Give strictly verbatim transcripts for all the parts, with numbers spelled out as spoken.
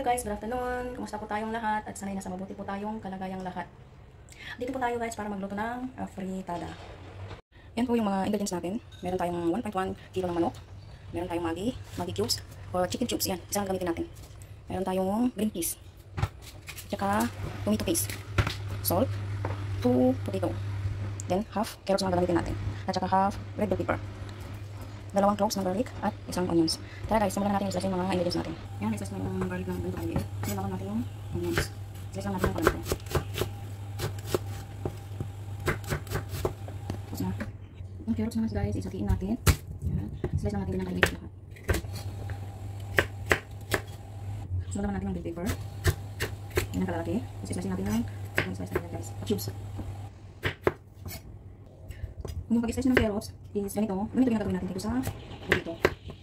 Hello guys, good afternoon. Kumusta po tayong lahat? At sanay nasa mabuti po tayong kalagayang lahat. Dito po tayo guys para magluto ng uh, fritada. Yan po yung mga ingredients natin. Meron tayong one point one kilo ng manok. Meron tayong Maggi, Maggi cubes or chicken cubes. Yan, isang gamitin natin. Meron tayong green peas. Tsaka tomato paste. Salt, two potato. Then half carrots na gagamitin natin. At tsaka half red bell pepper. Dalawang cloves ng garlic at isang onions. Tara guys, simulan natin i-slice yung mga ingredients natin. Yan, i-slice na yung garlic ng ganito kaliit. Simulan natin yung onions. Slice lang natin yung kalabito. Tapos na. Yung carrots naman guys, isatiin natin. Yan. Slice lang natin yung kaliit lahat. Simulan natin yung bell pepper. Yan ang kalalaki. Tapos i-slice natin yung slice natin guys. Cubes. Yung pag-slice ng carrots is ganito. Ganito yung gagawin natin dito sa dito.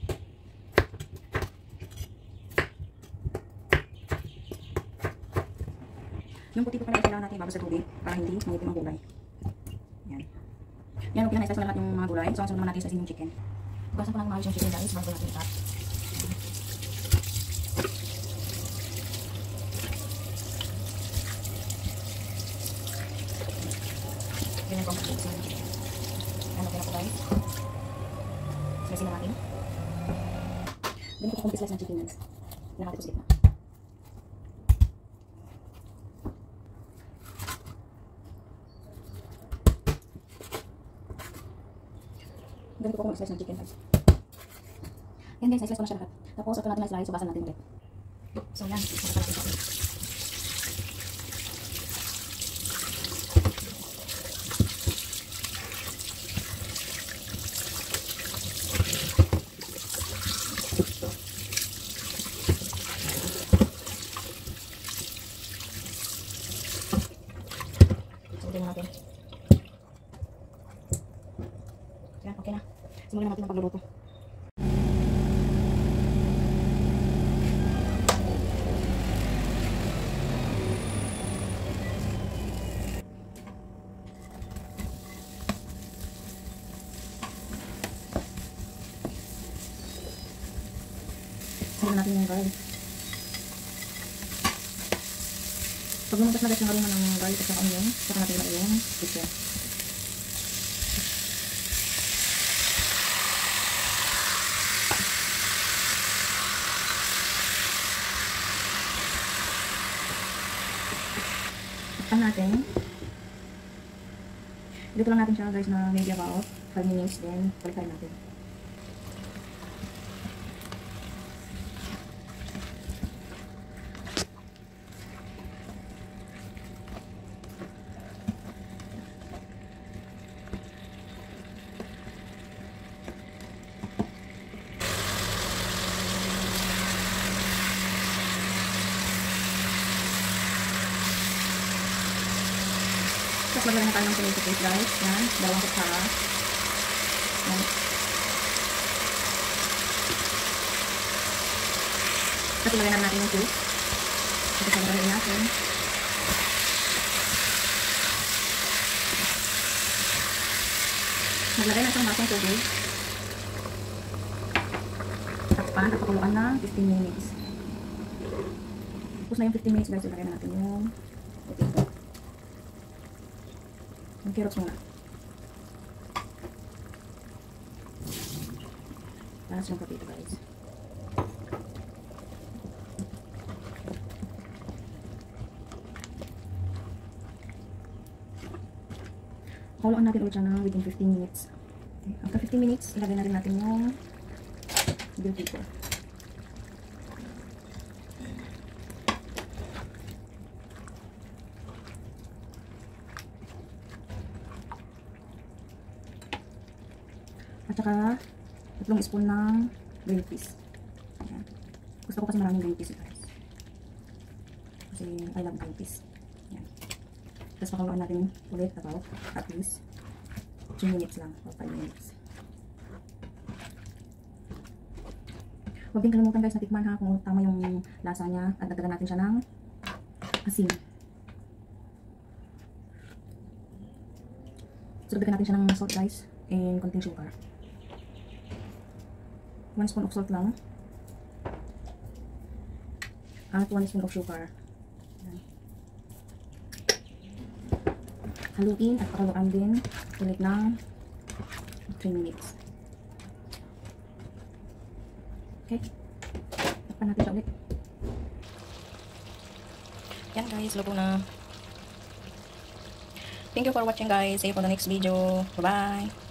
Yung puti ko pala kailangan natin ibabas sa tubig para hindi mangitim ang gulay. Yan. Yan, okay na na-slice na lahat yung mga gulay. So, ang sunod naman natin slice yung chicken. Basan ko lang maayos yung chicken guys. Bago natin ikat. Ganyan ko ang chicken. Ano kaya po guys? Slice na natin. Ganyan ko kung slice ng chicken guys. Nakati ko sa gitna. Ganyan ko kung slice ng chicken guys. Yan guys, slice ko na siya lahat. Tapos ito natin na-slice, subasan natin ulit. So yan, subasan natin ulit. Natin. Yan, okay na. Simulan natin ang pagluluto. Simulan natin yung garlic. Pag lumuntas na guys yung aroma ng garlic at saka onion, saka natin ilagay yung chicken. Takpan natin. Dito lang natin siya guys na maybe about five minutes, then balikan natin. Tapos maglagay na tayo ng tomato paste guys. Yan, dalawang kutsara. Yan. Tapos ilagay na natin yung juice. Ito sa ilagay natin. Maglagay na siyang masang tubig. Takpan at pakuluan na fifteen minutes. Tapos na yung fifteen minutes guys, ilagay na natin yung potato. Yung carrots muna. Tapos yung potato guys. Pakuluan natin ulit siya na within fifteen minutes. After fifteen minutes, ilagay na rin natin yung bell pepper. At saka tatlong spoon ng green peas. Ayan. Gusto ko kasi maraming green peas guys. Kasi I love green peas. Ayan. Tapos pakuluan natin ulit about at least two minutes lang or five minutes. Huwag din kalimutan guys na tikman ha kung tama yung lasa niya at dagdagan natin siya ng asin. So dagdagan natin siya ng salt guys and konting sugar. one spoon of salt lang. at one spoon of sugar. Yan. Haluin at pakuluan din ulit ng three minutes. Okay. Takpan natin siya ulit. Yan guys, luto na. Thank you for watching guys. See you for the next video. Bye-bye.